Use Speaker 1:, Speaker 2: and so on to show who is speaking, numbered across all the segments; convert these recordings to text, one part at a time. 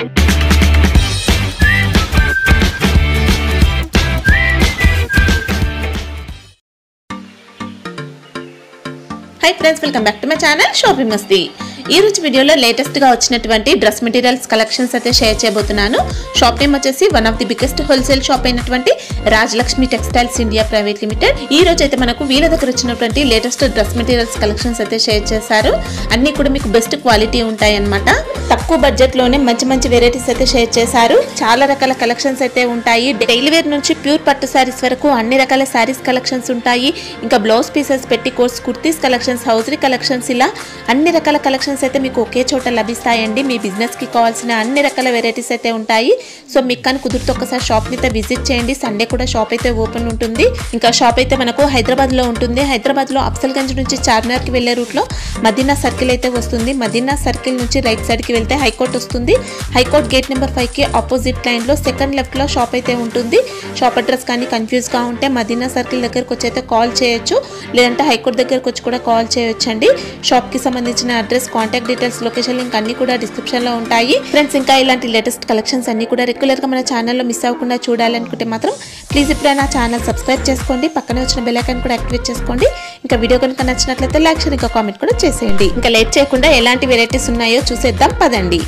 Speaker 1: Hi friends, welcome back to my channel shopping Masti. ఈ రోజు వీడియోలో లేటెస్ట్ గా వచ్చినటువంటి డ్రెస్ మెటీరియల్స్ కలెక్షన్స్ అయితే షేర్ చేయబోతున్నాను। షాప్ నేమ్ వచ్చేసి one of the biggest wholesale shop అయినటువంటి Rajalakshmi Textiles India Private Limited. ఈ రోజు అయితే మనకు వీళ్ళ దగ్గర వచ్చినటువంటి లేటెస్ట్ డ్రెస్ మెటీరియల్స్ కలెక్షన్స్ అయితే షేర్ చేశారు। అన్ని కూడా మీకు బెస్ట్ క్వాలిటీ ఉంటాయి అన్నమాట। తక్కువ బడ్జెట్ లోనే మంచి మంచి వెరైటీస్ అయితే షేర్ చేశారు। చాలా రకాల కలెక్షన్స్ అయితే ఉంటాయి। డైలీ వేర్ నుంచి ప్యూర్ పట్టు సారీస్ వరకు అన్ని రకాల సారీస్ కలెక్షన్స్ ఉంటాయి। ఇంకా blouse pieces, petticoats, kurtis collections, hosiery collections, ఇలా అన్ని రకాల కలెక్షన్స్ అయితే మీకు ఒకే చోట లభిస్తాయండి। మీ బిజినెస్ కి కావాల్సిన అన్ని రకాల వెరైటీస్ అయితే ఉంటాయి। సో మీకు కనుక కుదిరితే ఒకసారి షాప్ ని అయితే విజిట్ చేయండి। సండే కూడా షాప్ అయితే ఓపెన్ ఉంటుంది। ఇంకా షాప్ అయితే మనకు హైదరాబాద్ లో ఉంటుంది। హైదరాబాద్ లో అఫ్జల్గంజ్ నుంచి చార్మినార్ కి వెళ్లే రూట్ లో మదీనా సర్కిల్ అయితే వస్తుంది। మదీనా సర్కిల్ నుంచి రైట్ సైడ్ కి వెళ్తే హైకోర్ట్ వస్తుంది। హైకోర్ట్ గేట్ నెంబర్ 5 కి ఆపోజిట్ లైన్ లో సెకండ్ లెఫ్ట్ లో షాప్ అయితే ఉంటుంది। షాప్ అడ్రస్ కానీ కన్ఫ్యూజ్ గా ఉంటే మదీనా సర్కిల్ దగ్గరకు వచ్చి అయితే కాల్ చేయొచ్చు, లేదంటే హైకోర్ట్ దగ్గరకు వచ్చి కూడా కాల్ చేయొచ్చండి। షాప్ కి సంబంధించిన address, contact details, location link అన్ని కూడా డిస్క్రిప్షన్ లో ఉంటాయి। ఫ్రెండ్స్, ఇంకా ఇలాంటి లేటెస్ట్ కలెక్షన్స్ అన్ని కూడా రెగ్యులర్ గా మన ఛానల్లో మిస్ అవ్వకుండా చూడాలనుకుంటే మాత్రం ప్లీజ్ ఇప్పుడే నా ఛానల్ సబ్స్క్రైబ్ చేసుకోండి, పక్కనే వచ్చిన బెల్ ఐకాన్ కూడా యాక్టివేట్ చేసుకోండి। ఇంకా వీడియో కనుక నచ్చినట్లయితే లైక్, షేర్, ఇంకా కామెంట్ కూడా చేసేయండి। ఇంకా లేట్ చేయకుండా ఎలాంటి వెరైటీస్ ఉన్నాయో చూసేద్దాం పదండి।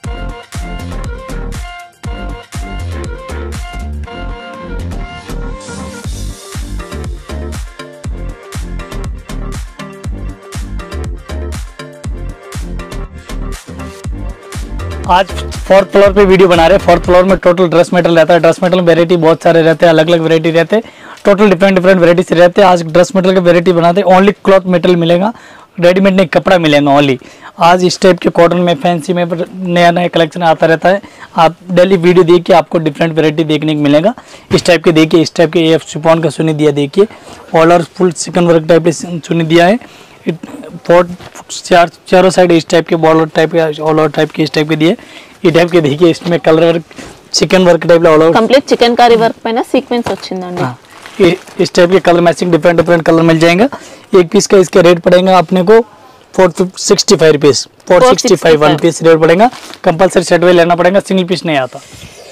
Speaker 2: आज फोर्थ फ्लोर पे वीडियो बना रहे हैं। फोर्थ फ्लोर में टोटल ड्रेस मटेरियल रहता है। ड्रेस मटेरियल वेरायटी बहुत सारे रहते हैं, अलग अलग वेरायटी रहते हैं, टोटल डिफरेंट वेरायटी से रहते हैं। आज ड्रेस मटेरियल की वेरायटी बनाते हैं। ओनली क्लॉथ मटेरियल मिलेगा, रेडीमेड नहीं, कपड़ा मिलेगा ओनली। आज इस टाइप के कॉटन में, फैंसी में नया नया कलेक्शन आता रहता है। आप डेली वीडियो देखिए, आपको डिफरेंट वेरायटी देखने को मिलेगा। इस टाइप के देखिए, इस टाइप के ये शिफॉन का सुनी दिया देखिए, ऑलर फुल चिकन वर्क टाइप सुनी दिया है। चारों साइड इस टाइप के बॉर्डर टाइप के, ऑल ओवर टाइप के इस टाइप के दिए। ये टाइप के देखिए, इसमें colour work, chikan work type all over
Speaker 1: complete chikankari work पे ना सीक्वेंस వచ్చిందండి।
Speaker 2: इस टाइप के कलर मैचिंग डिफरेंट कलर मिल जाएंगे। एक पीस का इसका रेट पड़ेगा अपने को 465 रुपीज। 465 वन पीस रेट पड़ेगा। कंपलसरी सेट वाइज लेना पड़ेगा, सिंगल पीस नहीं आता।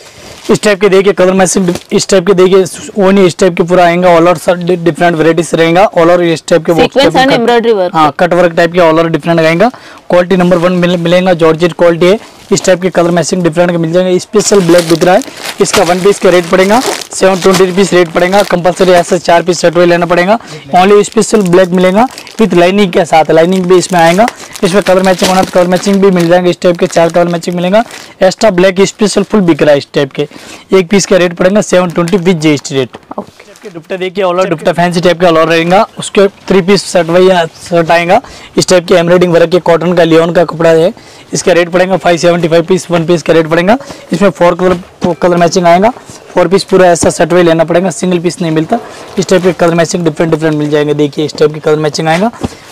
Speaker 2: इस टाइप के देखिए कलर मैचिंग, इस टाइप के देखिए ओनी इस टाइप के पूरा आएगा। ऑल ओवर डिफरेंट वेराइटीज रहेगा। ऑल ओवर इस टाइप के
Speaker 1: सीक्वेंस एंड एम्ब्रॉयडरी वर्क,
Speaker 2: हाँ, कट वर्क टाइप के ऑल ओवर डिफरेंट आएगा। क्वालिटी नंबर 1 मिलेगा, जॉर्जेट क्वालिटी है। इस टाइप के कलर मैचिंग डिफरेंट मिल जाएंगे। स्पेशल ब्लैक दिख रहा है, इसका 1 पीस का रेट पड़ेगा 720 रुपीज रेट पड़ेगा। कंपलसरी ऐसा 4 पीस सेट लेना पड़ेगा। ओनली स्पेशल ब्लैक मिलेगा विथ लाइनिंग के साथ, लाइनिंग भी इसमें आएगा। इसमें कलर मैचिंग होना तो कलर मैचिंग भी मिल जाएंगे। इस टाइप के 4 कलर मैचिंग मिलेगा। एक्स्ट्रा ब्लैक स्पेशल फुल बिक रहा है इस टाइप के। एक पीस का रेट पड़ेगा 720 विथ जीएसटी रेट। दुपट्टा देखिए, all over dupatta fancy type का ऑल ओवर रहेगा। उसके 3 पीस सेट वही शर्ट आएगा। इस टाइप के एम्ब्रॉयडिंग वर्क के कॉटन का लियोन का कपड़ा है। इसका रेट पड़ेगा 575 पीस, 1 पीस का रेट पड़ेगा। इसमें 4 कलर मैचिंग आएगा। 4 पीस पूरा ऐसा सेट वही लेना पड़ेगा, सिंगल पीस नहीं मिलता। इस टाइप के कलर मैचिंग डिफरेंट मिल जाएंगे। देखिए इस टाइप के कलर मैचिंग आएगा।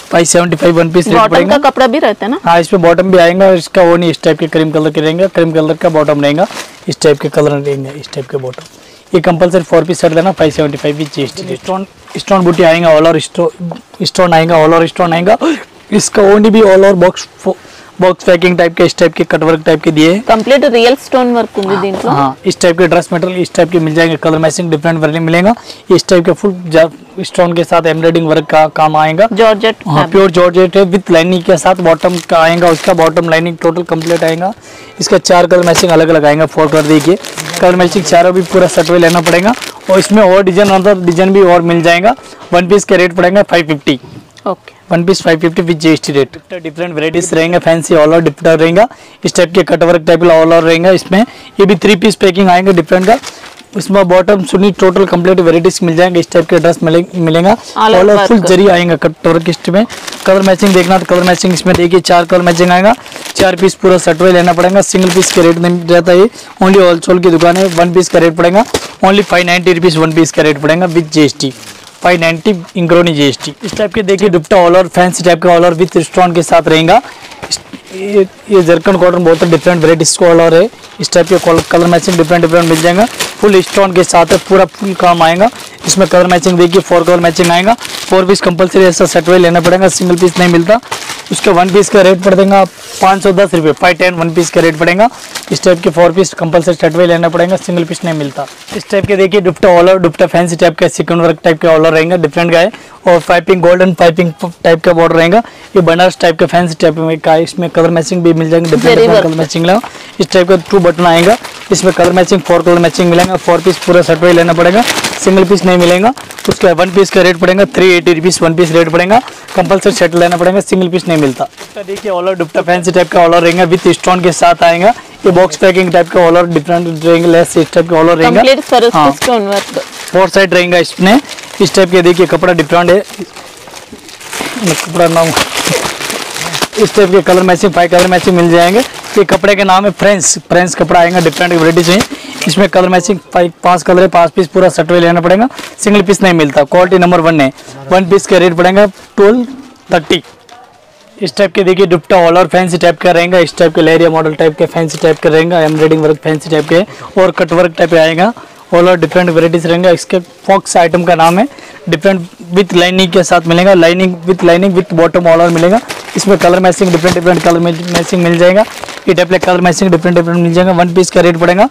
Speaker 2: 575 1 पीस रेट पड़ेगा।
Speaker 1: का कपड़ा भी रहता है ना,
Speaker 2: हाँ, इसमें बॉटम भी आएगा। इसका वो नहीं, इस टाइप के क्रीम कलर के रहेंगे, क्रीम कलर का बॉटम रहेगा। इस टाइप के कलर रहेंगे, इस टाइप के बॉटम। ये कंपलसरी 4 पीस सेट देना 575 विथ जीएसटी। स्टोन बूटी आएगा, ऑल ओवर स्टोन आएगा, ऑल ओवर स्टोन आएगा। इसका ओनली भी all over box packing type के, इस टाइप के कटवर्क टाइप के दिए।
Speaker 1: कंप्लीट रियल स्टोन वर्क ఉంది దీంట్లో।
Speaker 2: हाँ, इस टाइप के ड्रेस मटेरियल इस टाइप के मिल जाएंगे। कलर मैचिंग डिफरेंट वेरायटी मिलेगा। इस टाइप के फुल स्टोन के साथ एम्ब्रॉयडिंग वर्क का काम आएगा।
Speaker 1: जॉर्जेट,
Speaker 2: हाँ, प्योर जॉर्जेट है विथ लाइनिंग के साथ। बॉटम का आएगा, उसका बॉटम लाइनिंग टोटल कंप्लीट आएगा। इसका 4 कलर मैचिंग अलग अलग आएगा। 4 कलर देखिए, कलर मैचिंग चारों भी पूरा सेट में लेना पड़ेगा। और इसमें और डिजाइन, अंदर डिजाइन भी और मिल जाएगा। 1 पीस का रेट पड़ेगा 550।
Speaker 1: Okay,
Speaker 2: 1 piece 550 with GST rate. Different varieties रहेंगे, फैंसी ऑल ओवर दुपट्टा रहेगा। इस टाइप के कटवर्क टाइप ऑल ओवर रहेगा। इसमें ये भी 3 पीस पैकिंग आएंगे डिफरेंट का। इसमें बॉटम सुनी टोटल कंप्लीट वेराइटीज मिल जाएंगे। इस टाइप के ड्रेस मिलेगा। ऑल ओवर फुल जरी आएगा कटवर्क। इसमें कलर मैचिंग देखना तो कलर मैचिंग इसमें देखिए 4 कलर मैचिंग आएगा। 4 पीस पूरा सेट वाइज लेना पड़ेगा, सिंगल पीस के रेट नहीं रहता है। ओनली होलसेल की दुकान है। 1 पीस का रेट पड़ेगा ओनली 590 रुपीज। 1 पीस का रेट पड़ेगा विथ जीएसटी 590 इंक्लूडिंग जीएसटी। इस टाइप के देखिए dupatta all over fancy type का ऑल ओवर विथ स्टोन के साथ रहेगा। ये जरकन कॉटन बहुत डिफरेंट वेराइटीज ऑल ओवर है। इस टाइप के कलर मैचिंग डिफरेंट मिल जाएगा। फुल स्टोन के साथ है, पूरा फुल काम आएगा। इसमें कलर मैचिंग देखिए 4 कलर मैचिंग आएगा। 4 पीस कंपलसरी ऐसा सेट वाइज लेना पड़ेगा, सिंगल पीस नहीं मिलता। उसका 1 पीस का रेट पड़ देगा 510 रुपये, 510 1 पीस का रेट पड़ेगा। इस टाइप के 4 पीस कंपलसरी शर्टवे लेना पड़ेगा, सिंगल पीस नहीं मिलता। इस टाइप के देखिए dupatta all over, dupatta fancy type का सीक्वेंस वर्क टाइप का ऑल ओवर रहेगा, डिफरेंट का है और पाइपिंग गोल्डन पाइपिंग टाइप का बॉर्डर रहेगा। ये बनारस टाइप का फैंसी टाइप में का, इसमें कलर मैचिंग भी मिल जाएंगे, डिफरेंट कलर मैचिंग ला। इस टाइप का 2 बटन आएगा, इसमें कलर मैचिंग 4 कलर मैचिंग मिलेगा। 4 पीस पूरा शर्टवे लेना पड़ेगा, सिंगल पीस नहीं मिलेगा। उसका 1 पीस का रेट पड़ेगा 380 रुपीस, 1 पीस रेट पड़ेगा, कंपलसरी शर्ट लेना पड़ेगा, सिंगल पीस नहीं मिलता। देखिए all over dupatta fancy type का ऑल ओवर रहेगा, विथ स्टोन के साथ आएगा। ये बॉक्स पैकिंग टाइप का ऑल ओवर डिफरेंट रहेंगे, लेस इस टाइप का ऑल ओवर रहेगा,
Speaker 1: स्टोन वर्क
Speaker 2: 4 साइड रहेगा इसमें। इस टाइप के देखिए कपड़ा डिफरेंट है, कपड़ा नाम इस टाइप के कलर मैचिंग 5 कलर मैचिंग मिल जाएंगे। ये कपड़े के नाम है फ्रेंड्स कपड़ा आएगा, डिफरेंट वैराइटीज है। इसमें कलर मैचिंग 5 कलर है, 5 पीस पूरा शर्टवे लेना पड़ेगा, सिंगल पीस नहीं मिलता। क्वालिटी नंबर 1 है। 1 पीस का रेट पड़ेगा 1230। इस टाइप के देखिए dupatta all over fancy type का रहेगा, इस टाइप के लेरिया मॉडल टाइप के फैंसी टाइप का रहेगा, एम्ब्रॉयडिंग वर्क फैंसी टाइप के और कट वर्क टाइप आएगा। ऑल ओवर डिफरेंट वैराइटीज रहेंगा। इसके फॉक्स आइटम का नाम है, डिफरेंट विथ लाइनिंग के साथ मिलेगा, lining with bottom all over मिलेगा। इसमें colour matching different colour matching मिल जाएगा। ये टाइप का कलर मैचिंग डिफरेंट मिल जाएगा। 1 पीस का रेट पड़ेगा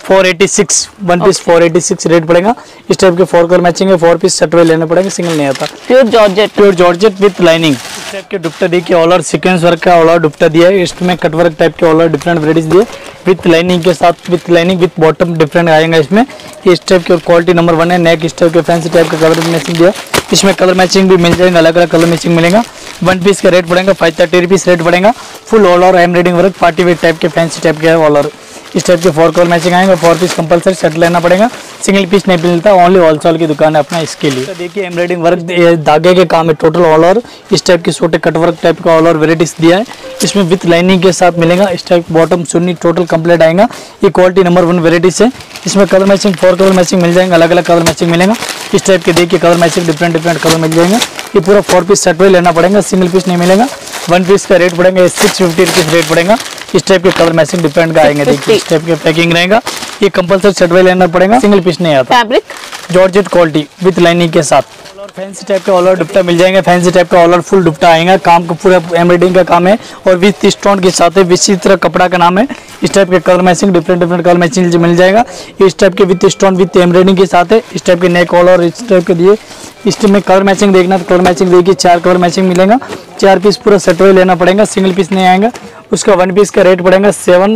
Speaker 2: 486, 1 पीस 486 रेट पड़ेगा। इस टाइप के 4 कलर मैचिंग है, 4 पीस शर्टवे लेने पड़ेगा, सिंगल नहीं आता। Pure georgette with lining. इस टाइप के दुपट्टा देखिए ऑल ओवर सीक्वेंस वर्क का ऑल ओवर दुपट्टा दिया है, इसमें कट वर्क टाइप के ऑल ओवर डिफरेंट वैराइटीज दिए विथ लाइनिंग के साथ, with lining with bottom different आएगा इसमें। इस टाइप की क्वालिटी नंबर 1 है। नेक इस टाइप के फैंसी टाइप का कलर मैचिंग दिया, इसमें कलर मैचिंग भी मिल जाएगा, अलग अलग कलर मैचिंग मिलेगा। 1 पीस का रेट पड़ेगा 530 रुपीस रेट पड़ेगा। Full all over embroidery work party wear type के फैंसी टाइप के ऑल ओवर। इस टाइप के 4 कलर मैचिंग आएंगे, 4 पीस कंपलसरी शर्ट लेना पड़ेगा, सिंगल पीस नहीं मिलता। ओनली होलसेल की दुकान है अपना इसके लिए। तो देखिए एम्ब्रॉयडिंग वर्क धागे के काम है टोटल ऑल ओवर। इस टाइप के छोटे कट वर्क टाइप का ऑल ओवर वेराइटीज दिया है, इसमें विथ लाइनिंग के साथ मिलेगा। इस टाइप बॉटम सुन्नी टोटल कंप्लीट आएगा। ये क्वालिटी नंबर 1 वेराइटीज है। इसमें कलर मैचिंग 4 कलर मैचिंग मिल जाएंगे, अलग अलग कलर मैचिंग मिलेगा। इस टाइप के देखिए कलर मैचिंग डिफरेंट कलर मिल जाएंगे। ये पूरा 4 पीस शर्टवे लेना पड़ेगा, सिंगल पीस नहीं मिलेगा। 1 पीस का रेट पड़ेगा 650 रुपीस रेट पड़ेगा। इस टाइप के कलर मैचिंग डिफरेंट का आएंगे। देखिए इस टाइप के पैकिंग रहेगा, ये कंपलसरी शर्टवे लेना पड़ेगा, सिंगल पीस नहीं आता।
Speaker 1: Fabric
Speaker 2: georgette quality with lining के साथ। फैंसी टाइप का ऑल ओवर दुपट्टा मिल जाएंगे, फैंसी टाइप का ऑल ओवर फुल दुपट्टा आएगा, काम का पूरा एम्ब्रॉयडिंग का काम है और विथ स्टोन के साथ है। इसी तरह कपड़ा का नाम है। इस टाइप के colour matching different colour matching मिल जाएगा। इस टाइप के विथ स्टोन विथ एम्ब्रॉयडिंग के साथ है। इस टाइप के नेक ऑल ओवर इस टाइप के दिए। इस टाइप में कलर मैचिंग देखना तो कलर मैचिंग देखिए 4 कलर मैचिंग मिलेगा। 4 पीस पूरा शर्टवे लेना पड़ेगा, सिंगल पीस नहीं आएगा। उसका 1 पीस का रेट पड़ेगा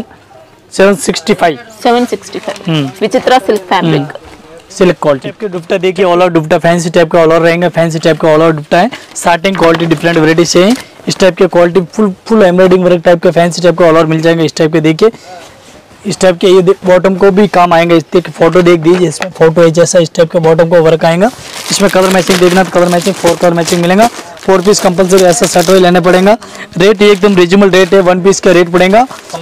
Speaker 2: 765
Speaker 1: विचित्रा सिल्क फैब्रिक
Speaker 2: सिल्क क्वालिटी के दुपट्टा देखिए all over dupatta fancy type का ऑल ओवर रहेगा, फैंसी टाइप का ऑल ओवर दुपट्टा है। स्टार्टिंग क्वालिटी डिफरेंट वैरायटी से है। इस टाइप के quality full embroidery work type का फैंसी टाइप का ऑल ओवर मिल जाएगा। इस टाइप के देखिए, इस टाइप के ये बॉटम को भी काम आएगा। इस टाइप की फोटो देख दीजिए, इसमें फोटो है जैसा इस टाइप का बॉटम को वर्क आएगा। इसमें कलर मैचिंग देखना तो कलर मैचिंग 4 कलर मैचिंग मिलेगा। 4 पीस कंपलसरी ऐसा शर्टवे लेना पड़ेगा। रेट एकदम रिजनेबल रेट है। 1 पीस का रेट पड़ेगा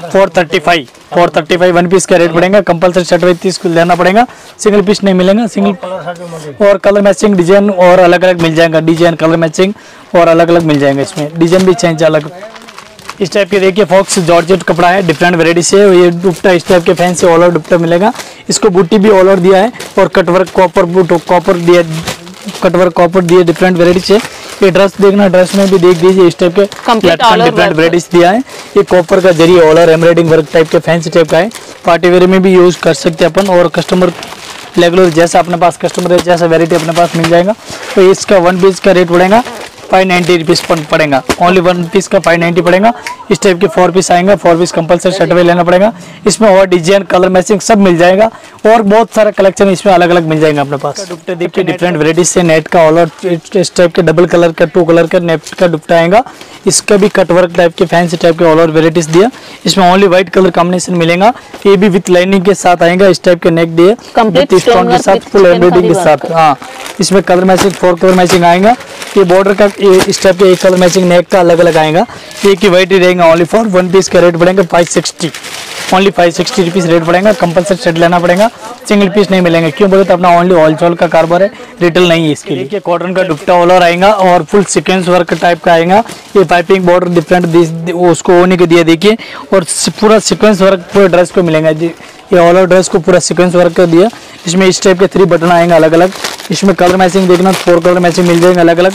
Speaker 2: 435 1 पीस का रेट पड़ेगा। कंपलसरी शर्टवे 30 को लेना पड़ेगा, सिंगल पीस नहीं मिलेगा। सिंगल और कलर मैचिंग डिजाइन और अलग अलग मिल जाएगा, डिजाइन कलर मैचिंग और अलग अलग मिल जाएगा। इसमें डिजाइन भी चेंज अलग। इस टाइप के देखिए फॉक्स जॉर्जेट कपड़ा है, डिफरेंट वेराइटी से। ये दुपट्टा इस टाइप के फैंसी ऑल ओवर दुपट्टा मिलेगा। इसको बूटी भी ऑल ओवर दिया है और कटवर्क कॉपर दिया, कटवर्क कॉपर दिए डिफरेंट वेराइटी से। ये ड्रेस देखना, ड्रेस में भी देख दीजिए इस टाइप के डिफरेंट वेराइटीज दिया है। ये कॉपर का जरिए all over embroidery work type के फैंसी टाइप का है। पार्टी वेयर में भी यूज कर सकते हैं अपन, और कस्टमर रेगुलर जैसा अपने पास कस्टमर है जैसा वेराइटी अपने पास मिल जाएगा। तो इसका 1 पीस का रेट पड़ेगा 590 रुपीस पड़ेगा। ओनली 1 पीस का 590 पड़ेगा। इस टाइप के 4 पीस आएंगे, 4 पीस कंपलसरी शर्टवे लेना पड़ेगा। इसमें और डिजाइन कलर मैचिंग सब मिल जाएगा और बहुत सारा कलेक्शन इसमें अलग अलग मिल जाएगा अपने पास। दुपट्टे देखिए डिफरेंट वेराइटीज से नेट का ऑल ओवर इस टाइप के डबल कलर का 2 कलर का नेट का दुपट्टा आएगा। इसका भी कट वर्क टाइप के फैंसी टाइप के ऑल ओवर वेराइटीज दिया। इसमें ओनली व्हाइट कलर कॉम्बिनेशन मिलेगा। ये भी विथ लाइनिंग के साथ आएगा। इस टाइप के नेक दिए विथ स्टोन के साथ, फुल एम्ब्रॉयडिंग के साथ। हाँ, इसमें कलर मैचिंग 4 कलर मैचिंग आएगा। ये बॉर्डर का इस टाइप के एक कलर मैचिंग नेक का अलग अलग आएगा। एक ही वाइट ही रहेगा ओनली फॉर 1 पीस का रेट पड़ेगा 560 ओनली 560 रुपीस रेट पड़ेगा। कंपलसरी सेट लेना पड़ेगा, सिंगल पीस नहीं मिलेंगे। क्यों बोले तो अपना ओनली होलसेल का कारोबार है, रिटेल नहीं है। इसके लिए कॉटन का दुपट्टा ऑल ओवर आएगा और फुल सीक्वेंस वर्क टाइप का आएगा। ये पाइपिंग बॉर्डर डिफरेंट उसको होने के दिया देखिए, और पूरा सीक्वेंस वर्क पूरे ड्रेस को मिलेगा। ये ऑल ओवर ड्रेस को पूरा सीक्वेंस वर्क कर दिया। इसमें इस टाइप के 3 बटन आएंगे अलग अलग। इसमें कलर मैचिंग देखना 4 कलर मैचिंग मिल जाएंगे अलग अलग।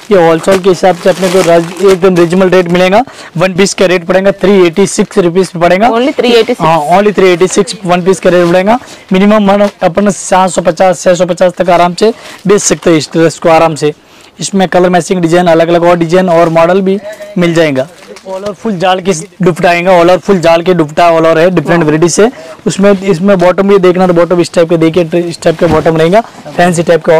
Speaker 2: ये होलसेल के हिसाब से अपने को एकदम रिजनेबल रेट मिलेगा। वन पीस का रेट पड़ेगा 386 रुपीज पड़ेगा।
Speaker 1: ओनली 386।
Speaker 2: हाँ, ओनली 386 वन पीस का रेट पड़ेगा। मिनिमम अपन 750 650 तक आराम से बेच सकते हैं इस ड्रेस को आराम से। इसमें कलर मैचिंग डिजाइन अलग अलग और डिजाइन और मॉडल भी मिल जाएगा। ऑल ओवर फुल जाल के दुपट्टा आएगा, ऑल ओवर फुल जाल के दुपट्टा ऑल ओवर है, डिफरेंट वेराइटी से। उसमें इसमें बॉटम भी देखना तो बॉटम इस टाइप के देखिए, इस टाइप का बॉटम रहेगा, फैंसी टाइप का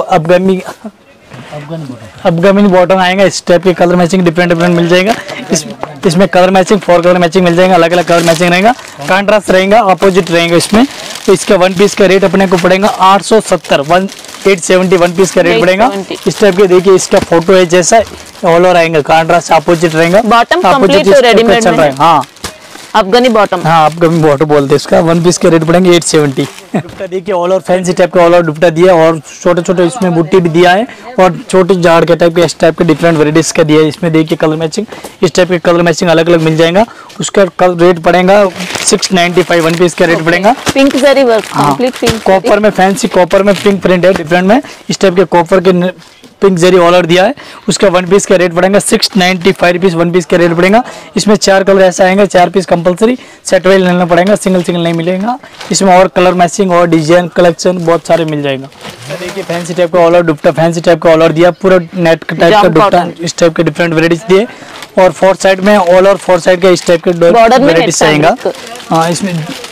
Speaker 2: अफगानी बॉटम आएगा। इस टाइप के कलर मैचिंग डिफरेंट मिल जाएगा। इसमें कलर मैचिंग 4 कलर मैचिंग मिल जाएगा, अलग अलग कलर मैचिंग रहेगा, कॉन्ट्रास्ट रहेगा, अपोजिट रहेगा इसमें। तो इसका वन पीस का रेट अपने को पड़ेगा 870 870 वन पीस का रेट पड़ेगा। इस टाइप के देखिए, इसका फोटो है जैसा ऑल ओवर आएगा, कॉन्ट्रास्ट अपोजिट रहेगा।
Speaker 1: बॉटम कंप्लीट रेडीमेड
Speaker 2: चल रहा है। हाँ,
Speaker 1: अफगानी बॉटम।
Speaker 2: हाँ, अफगानी बॉटम बोलते हैं इसका। वन पीस के रेट पड़ेंगे 870। दुपट्टा देखिए ऑल ओवर फैंसी टाइप का ऑल ओवर दुपट्टा दिया और छोटे छोटे इसमें बुट्टी भी दिया है और छोटे झाड़ के टाइप के इस टाइप के डिफरेंट वेराइटीज का दिया है। इसमें देखिए कलर मैचिंग, इस टाइप के कलर मैचिंग अलग अलग मिल जाएगा। उसका रेट पड़ेगा 695 वन पीस का रेट पड़ेगा।
Speaker 1: Pink zari work, complete pink,
Speaker 2: copper में फैंसी कॉपर में पिंक प्रिंट है डिफरेंट में। इस टाइप के कॉपर के पिंक जरी ऑलर दिया है। उसका वन पीस का रेट पड़ेगा 695 रुपीज वन पीस का रेट पड़ेगा। इसमें 4 कलर ऐसा आएंगे, 4 पीस कंपलसरी सेट वाइज लेना पड़ेगा, सिंगल नहीं मिलेगा। इसमें और कलर मैचिंग और डिजाइन कलेक्शन बहुत सारे मिल जाएगा। देखिए फैंसी टाइप का ऑलर दुपट्टा, फैंसी टाइप का ऑलर दिया, पूरा नेट टाइप का दुपट्टा, इस टाइप के डिफरेंट वेराइटीज दिए और 4 साइड में ऑल और 4 साइड का इस टाइप के वेराइटीज आएगा। हाँ, इसमें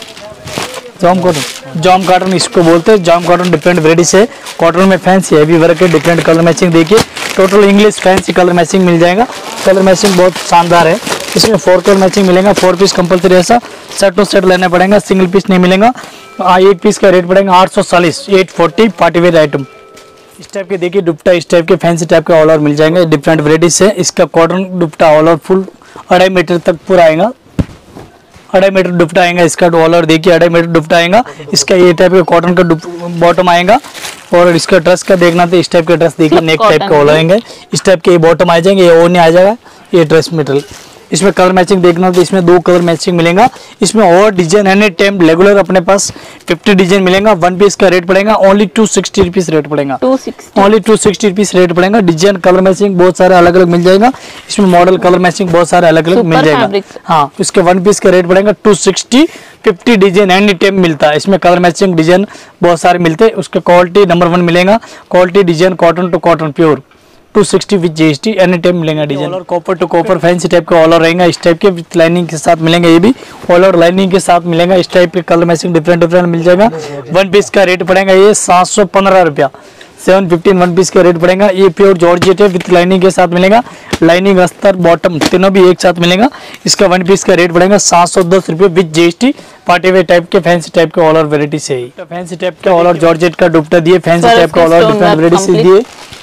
Speaker 2: जॉम कॉटन इसको बोलते हैं, जॉम कॉटन डिफरेंट वेराइटीज है। कॉटन में फैंसी हैवी वर्क है, डिफरेंट कलर मैचिंग देखिए, total English fancy colour matching मिल जाएगा। कलर मैचिंग बहुत शानदार है। इसमें 4 कलर मैचिंग मिलेगा, 4 पीस कंपलसरी ऐसा सेट टू सेट लेना पड़ेगा, सिंगल पीस नहीं मिलेगा। एक पीस का रेट पड़ेगा 840 840 पार्टी वेयर आइटम। इस टाइप के देखिए दुपट्टा, इस टाइप के फैंसी टाइप के ऑल ओवर मिल जाएंगे, डिफरेंट वेराइटीज है। इसका cotton dupatta all over full 2.5 metre तक पूरा आएगा, 2.5 मीटर दुपट्टा आएगा। इसका ऑलर देखिए 2.5 मीटर दुपट्टा आएगा। इसका ये टाइप का कॉटन का बॉटम आएगा और इसका ड्रेस का देखना तो इस टाइप के ड्रेस देखिए, नेक टाइप का ऑलर आएंगे, इस टाइप के ये बॉटम आ जाएंगे, ये ओढ़नी आ जाएगा, ये ड्रेस मटेरियल। इसमें कलर मैचिंग देखना तो इसमें 2 कलर मैचिंग मिलेगा। इसमें और डिजाइन एनी टाइम रेगुलर अपने पास 50 डिजाइन मिलेगा। वन पीस का रेट पड़ेगा ओनली 260 रुपीज रेट पड़ेगा, ओनली 260 रुपीज रेट पड़ेगा। डिजाइन कलर मैचिंग बहुत सारे अलग अलग मिल जाएगा। इसमें मॉडल कलर मैचिंग बहुत सारे अलग अलग मिल जाएगा। हाँ, इसके वन पीस का रेट पड़ेगा 260। 50 डिजाइन एनी टाइम मिलता है। इसमें कलर मैचिंग डिजाइन बहुत सारे मिलते हैं। उसके क्वालिटी नंबर 1 मिलेगा, quality design cotton to cotton pure 260 with GST any time मिलेगा। डिजाइन और copper to copper fancy type का ऑलर रहेगा, इस टाइप के विद लाइनिंग के साथ मिलेंगे। ये भी ऑलर लाइनिंग के साथ मिलेगा, इस टाइप के कलर मैचिंग डिफरेंट मिल जाएगा। वन पीस का रेट पड़ेगा ये 715 रुपया, 715 वन पीस का रेट पड़ेगा। ये प्योर जॉर्जेट है, विद लाइनिंग के साथ मिलेगा, लाइनिंग अस्तर बॉटम तीनों भी एक साथ मिलेगा। इसका वन पीस का रेट पड़ेगा 710 रुपये with GST. Party wear type के फैंसी टाइप के ऑलर वेराइटी से ही फैंसी टाइप का ऑलर जॉर्जेट का दुपट्टा दिए, फैंसी टाइप का ऑलर डिफरेंट वेराइटी से दिए।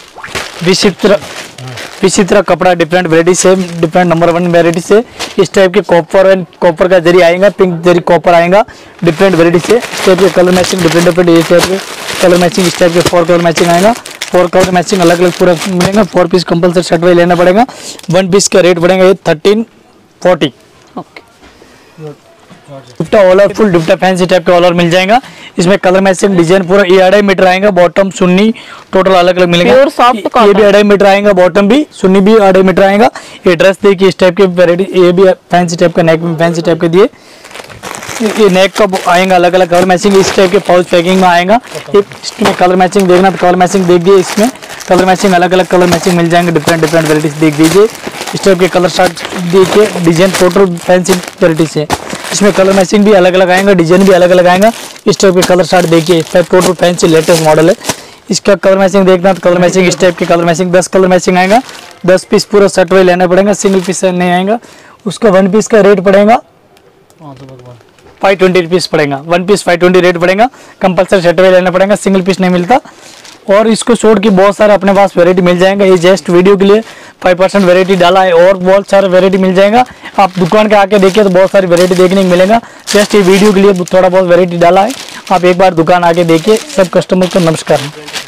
Speaker 2: विचित्र कपड़ा डिफरेंट वेराइटी से, डिफरेंट नंबर 1 वेराइटी से। इस टाइप के कॉपर एंड कॉपर का जरी आएगा, पिंक जरी कॉपर आएगा, डिफरेंट वेराइटी से। इस टाइप के कलर मैचिंग डिफरेंट इस टाइप के कलर मैचिंग, इस टाइप के 4 कलर मैचिंग आएगा। 4 कलर मैचिंग अलग अलग पूरा मिलेगा। 4 पीस कंपलसरी सेट वाइज लेना पड़ेगा। वन पीस का रेट पड़ेगा ये 1340। Dupatta all over full dupatta fancy type का ऑलर मिल जाएगा। इसमें कलर मैचिंग डिजाइन पूरा ये 2.5 मीटर आएगा, बॉटम सुन्नी टोटल अलग अलग मिलेगा। ये भी 2.5 मीटर आएगा, बॉटम भी सुन्नी भी 2.5 मीटर आएगा। ये ड्रेस देखिए इस टाइप के वेराइटी, ये भी फैंसी टाइप का, नेक में फैंसी टाइप के दिए। ये नेक का आएगा अलग अलग कलर मैचिंग, इस टाइप के पाउच पैकिंग में आएगा। इसमें कलर मैचिंग देखना तो कलर मैचिंग देख दिए, इसमें कलर मैचिंग अलग अलग कलर मैचिंग मिल जाएंगे, डिफरेंट वेराइटीज देख दीजिए। इस टाइप के कलर शार्ट देखिए, डिजाइन टोटल फैंसी वेराइटी से। इसमें कलर मैचिंग भी अलग अलग आएगा, डिजाइन भी अलग अलग आएगा। इस टाइप के कलर शार्ट देखिए, इस type total fancy latest model है। इसका कलर मैचिंग देखना तो कलर मैचिंग इस टाइप के कलर मैचिंग 10 कलर मैचिंग आएगा। 10 पीस पूरा सेट वाइज लेना पड़ेगा, सिंगल पीस नहीं आएगा। उसका वन पीस का रेट पड़ेगा 520 रुपीज़ पड़ेगा। वन पीस 520 रेट पड़ेगा, कंपलसरी सेट वाइज लेना पड़ेगा, सिंगल पीस नहीं मिलता। और इसको छोड़ के बहुत सारे अपने पास वैरायटी मिल जाएगा। ये जस्ट वीडियो के लिए 5% वैरायटी डाला है और बहुत सारा वैरायटी मिल जाएगा। आप दुकान के आके देखिए तो बहुत सारी वैरायटी देखने को मिलेगा। जस्ट ये वीडियो के लिए थोड़ा बहुत वैरायटी डाला है, आप एक बार दुकान आके देखिए। सब कस्टमर को नमस्कार।